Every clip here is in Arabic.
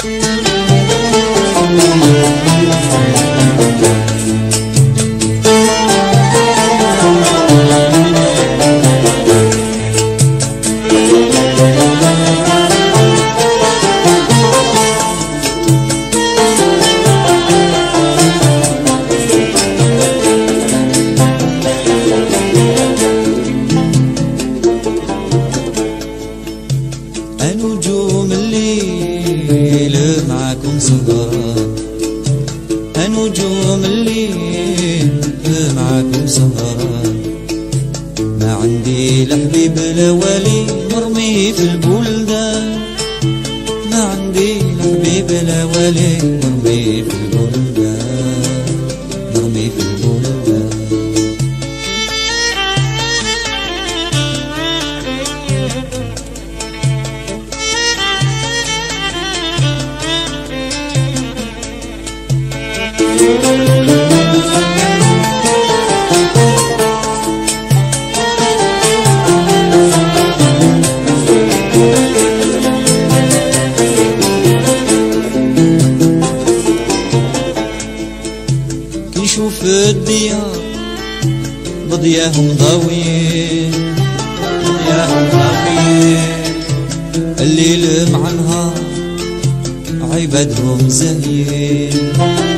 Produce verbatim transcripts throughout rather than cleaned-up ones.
نجوم الليل معاكم سهران، نجوم الليل معاكم سهران. ما عندي لحبيب لا ولي مرمي في البلدان، ما عندي لحبيب لا ولي مرمي في البلدان، مرمي في البلدان. كنشوف الديار بضياهم ضاويين، بضياهم ضاويين. الليل مع نهار عبادهم زاهيين،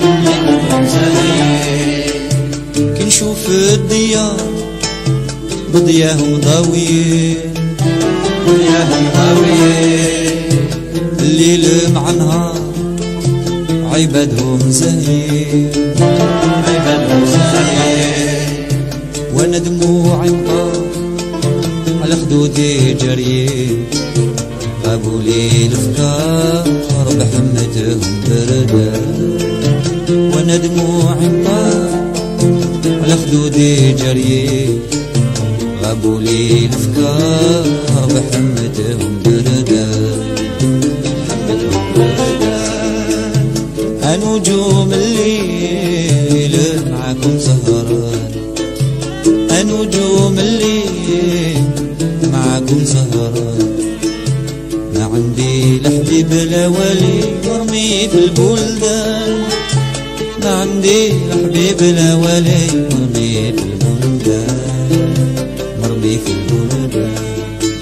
كنشوف الديار بضياهم ضاويين، بضياهم ضاويين. الليل مع نهار عبادهم زاهيين، عبادهم زاهيين. وانا دموعي مطار على خدودي جريين، غابوا لي الافكار بحمتهم بردا. وانا دموعي مطار على خدودي جريين، غابوا لي الافكار بحمتهم بردا، بحمتهم بردا. نجوم الليل معاكم سهران، نجوم الليل معاكم سهران. ما عندي لحبيب لا ولي مرمي في البلدان، ما عندي لحبيب لا ولي مرمي في البلدان، مرمي في البلدان.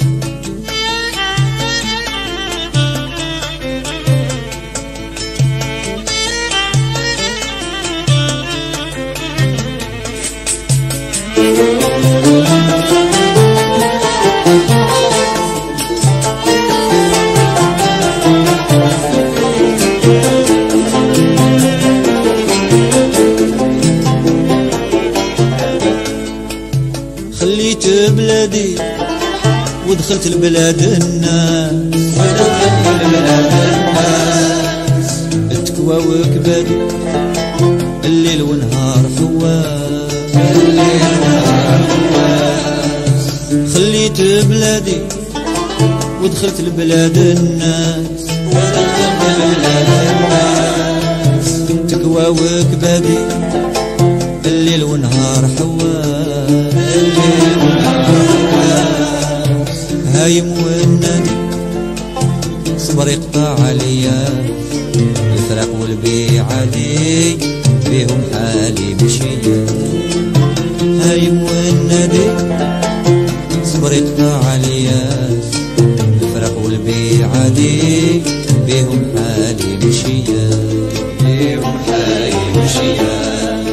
خليت بلادي ودخلت البلاد الناس، ودخلت البلاد الناس. التكوى وكبادي الليل ونهار حواس، الليل ونهار حواس. خليت بلادي ودخلت البلاد الناس، ودخلت البلاد الناس. تكوى وكبادي الليل ونهار حواس، الليل ونهار حواس. هايم والنادي صبر يقطع عليا، الفراق والبيع علي بيهم حالي مشيا. هايم والنادي صبر يقطع عليا، الفراق والبيع علي بيهم حالي مشيا، بيهم حالي مشيا.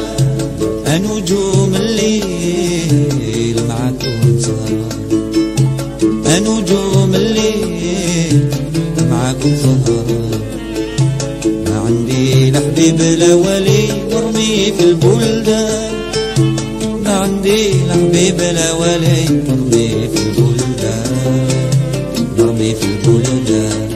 نجوم الليل معاكم سهران، نجوم الليل معاكم سهران. ما عندي لحبيب لا ولي مرمي في البلدان، ما عندي لحبيب لا ولي مرمي في البلدان، مرمي في البلدان.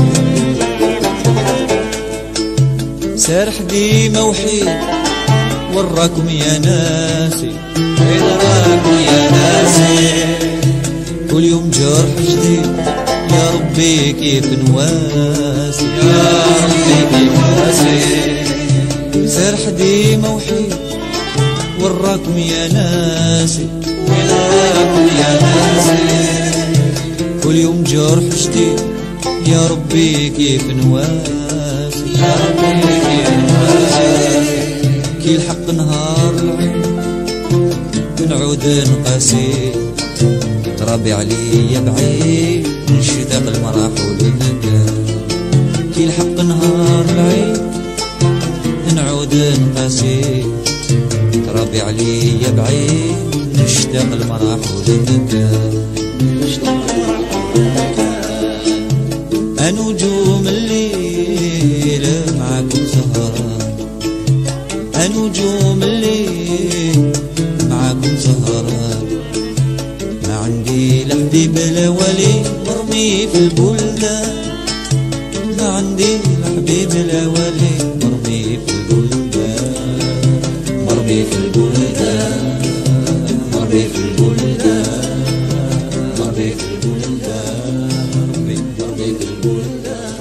سارح ديما وحيد وراكم يا ناسي وين راكم يا ناسي كل يوم جرح جديد يا ربي كيف نواسي يا ربي كيف نواسي سرح ديما وحيد وراكم يا ناسي وين راكم يا ناسي كل يوم جرح جديد يا ربي كيف نواسي يا ربي كيف نواسي كي الحق نهار العين نعود نقاسي ترابي عليا بعيد نشتاق المراح والندى كي الحق نهار العين نعود نقاسي ترابي عليا بعيد نشتاق المراح والندى نجوم الليل معاكم سهران نجوم الليل معاكم سهران ما عندي لا حبيب لا ولي مرمي في البلدان ما عندي لا حبيب لا ولي مرمي في البلدان مرمي في البلدان مرمي في البلدان مرمي في البلدان مرمي في البلدان